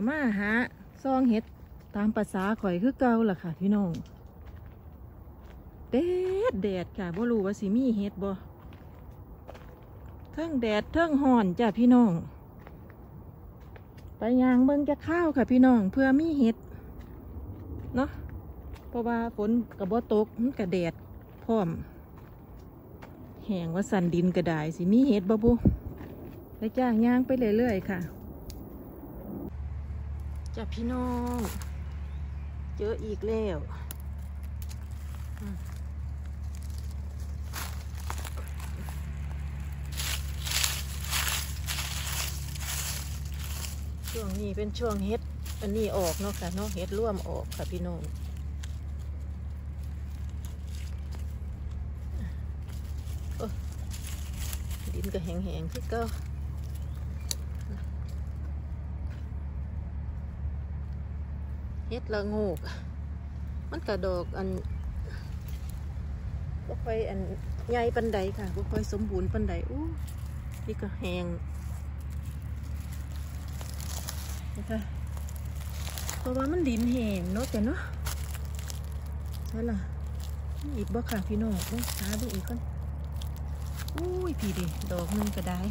มาหาซองเห็ดตามภาษาข่อยคือเก่าล่ะค่ะพี่น้องแดดค่ะบ่รู้ว่าสิมีเห็ดบ่เทิงแดดเทิงห่อนจ้ะพี่น้องไปยางเบิ่งจะข้าวค่ะพี่น้องเพื่อมีเห็ดเนาะเพราะว่าฝนกับบ่ตกมันกระแดดพร้อมแห้งว่าสันดินกระดายสิมีเห็ดบ่บุไปจ้างย่างไปเรื่อยๆค่ะจ้ะพี่น้องเจออีกแล้วช่วงนี้เป็นช่วงเห็ดอันนี้ออกเนาะค่ะเนาะเห็ดร่วมออกค่ะพี่น้องดินก็แห้งๆที่เก่าเห็ดละโงกมันกระดอกอันบ่ค่อยอันใหญ่ปานใดค่ะบ่ค่อยสมบูรณ์ปานใดอู้นี่ก็แห้งนะคะเพราะว่ามันดินแห้งเนาะแต่เนาะใช่ล่ะอีกบ่ค่ะพี่น้องหาดูอีกก่อนอุ้ยพี่ดิดอกนึงก็ได้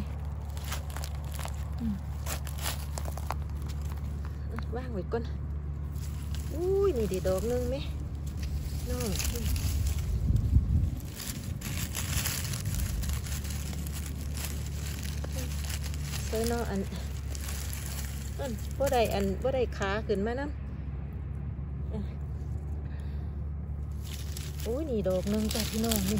ว่างไว้ก่อนอุ้ยนี่ดิดอกนึงไหมน้องเจ้าน้องอันบ่ได้ขาขึ้นมานะอุ้ยนี่ดอกนึงจ้ะพี่น้องนี่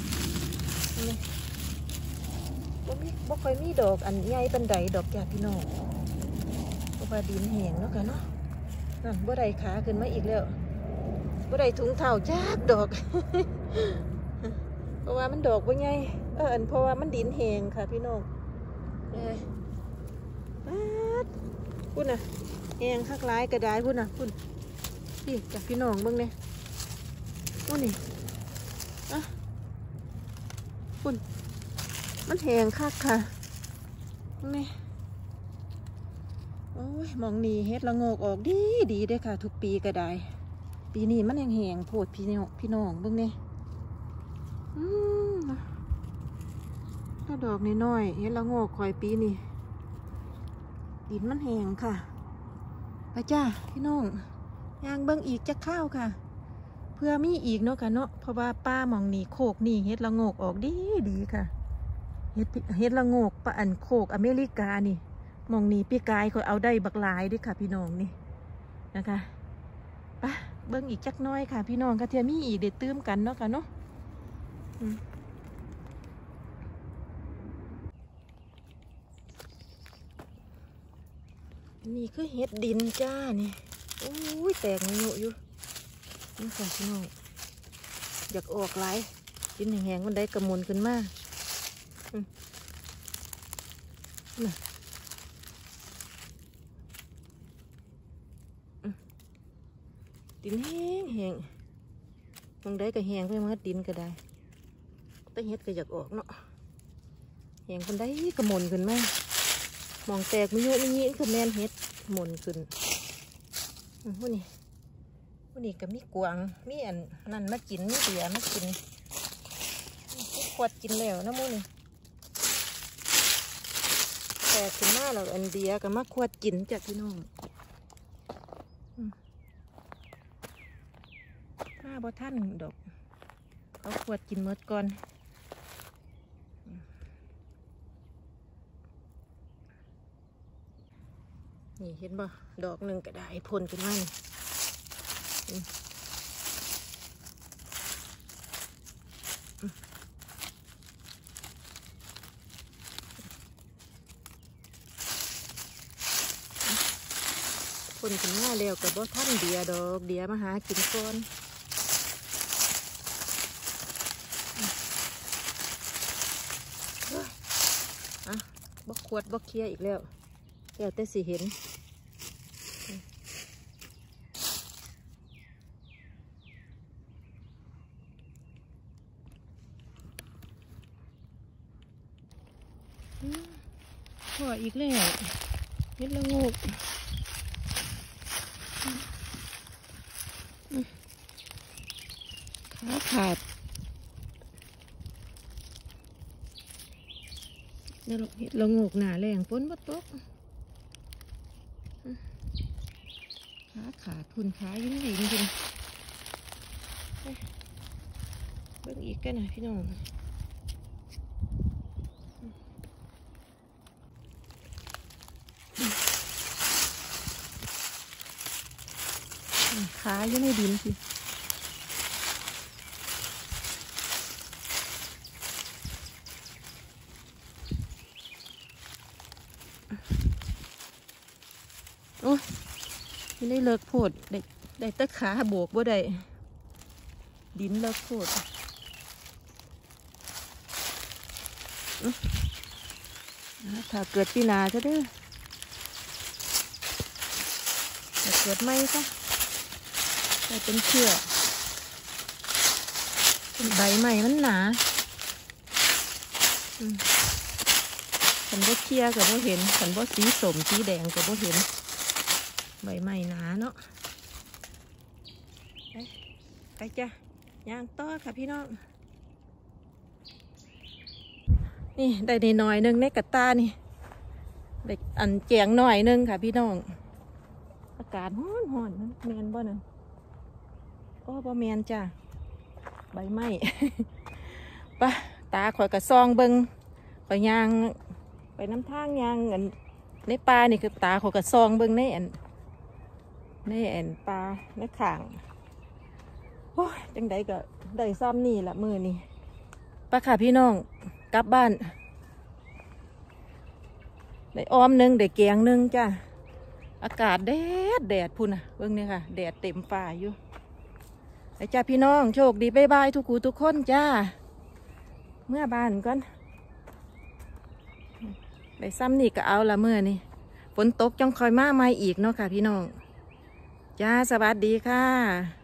บ่ค่อยมีดอกอันใหญ่ปานใดดอกจ้ะพี่น้องเพราะว่าดินแห้งเนาะค่ะเนาะนั่นบ่ได้ขาขึ้นมาอีกแล้วบ่ได้ถุงเท้าจักดอกเพราะว่ามันดอกบ่ใหญ่เพราะว่ามันดินแห้งค่ะพี่น้องพุ่นน่ะแห้งคักหลายกระดายพุ่นน่ะพุ่นพี่จ้ะพี่น้องเบิ่งเนี่ยพุ่นนี่พุ่นมันแห้งคักค่ะนี่โอ้ยมองนี่เฮ็ดละโงกออกดีเด้ค่ะทุกปีก็ได้ปีนี้มันแห้งโพดพี่น้องเบิ่งนี่ถ้าดอกน้อยๆเฮ็ดละโงกคอยปีนี้ดินมันแห้งค่ะไปจ้าพี่น้องย่างเบิ่งอีกจะข้าวค่ะเพื่อมีอีกเนาะค่ะเนาะเพราะว่าป้ามองนี่โคกนี่เฮ็ดละโงกออกดีค่ะเฮ็ดละโงกปะอันโคกอเมริกานี่มองนี่พี่กายเขาเอาได้บักหลายด้วยค่ะพี่น้องนี่นะคะไปเบิ่งอีกจักน้อยค่ะพี่น้องค่ะเทียมีอีกเด็ดตื้มกันเนาะค่ะเนาะนี่คือเห็ดดินจ้านี่โอ้ยแตกเงยอยู่นี่ค่ะพี่น้องอยากออกหลายดินแห้งๆมันได้กระมุนขึ้นมาดินแห้งมันได้ก็แห้งไปหมดดินก็ได้แต่เห็ดก็อยากออกเนาะแห้งมันได้กระมุนขึ้นมามองแตกมีเยอะมีคือแมนเห็ดหมุนขึ้นวันนี้ก็มีกวางมีอันนั่นมากินมีเบียมากินขวดกินแล้วนะมูนี่แตกขึ้นมาแล้วอันเบียก็มาขวดกินจากพี่น้องมาบ่ท่านดอกเขาขวดกินหมดก่อนนี่เห็นบ่ดอกหนึ่งก็ได้พ่นขึ้นมาพ่นขึ้นมาแล้วกับบ่ท่านเดียดอกเดียมาหากินก่อนบ่ขวดบ่เคลียอีกแล้วแต่สิเห็นพออีกแล้วเห็ดละโงกขาดเนี่ยเราโงกหนาแรงฝนบ่ตกขาดทุนขายิ่งยิ่งจริงเบิ่งอีกกันนะพี่น้องขาอยู่ในดินสิโอ้ยไม่ได้เลิกโพดได้ตะขาโบกบ่ได้ดินเลิกโพดถ้าเกิดปีนาจะเด้อถ้าเกิดไม่ก็ได้เป็นเชือกใบใหม่มันหนาฉันบ่เคียกับบ่เห็นฉันบ่สีสมสีแดงกับบ่เห็นใบใหม่หนาเนาะไปจ้ะย่างต่อค่ะพี่น้องนี่ได้ในน้อยนึงในกระตานี่ได้อันแจงหน่อยนึงค่ะพี่น้องอากาศร้อนแมนบ่นั่นโอ้บ่แมนจ้ะใบไม้ปะตาข่อยกระซองเบิงข่อยย่างไปน้ำทางย่างอันในป่านี่คือตาข่อยกระซองเบิงในอันปลาในข่างโอ้ยจังใดก็ได้ซ้ำนี่ละมือนี่ปะค่ะพี่น้องกลับบ้านได้อ้อมนึงได้แกงนึงจ้ะอากาศแดดพุ่นน่ะเบิ่งเนี่ยค่ะแดดเต็มฝ่าอยู่ไอ้จ้าพี่น้องโชคดีบ๊ายบายทุกคู่ทุกคนจ้าเมื่อบ้านก่อนได้ซ้ำนี่ก็เอาละเมื่อนี่ฝนตกจังคอยมาใหม่อีกเนาะค่ะพี่น้องจ้าสวัสดีค่ะ